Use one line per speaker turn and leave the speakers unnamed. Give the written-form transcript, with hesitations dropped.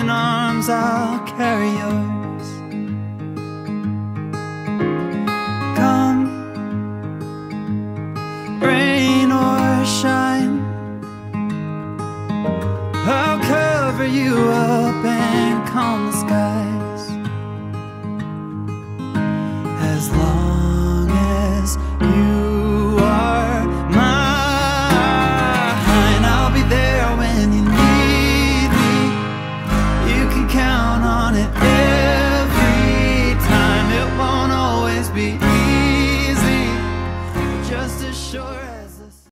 open arms, I'll carry yours. Come, rain or shine, I'll cover you up and calm the sky.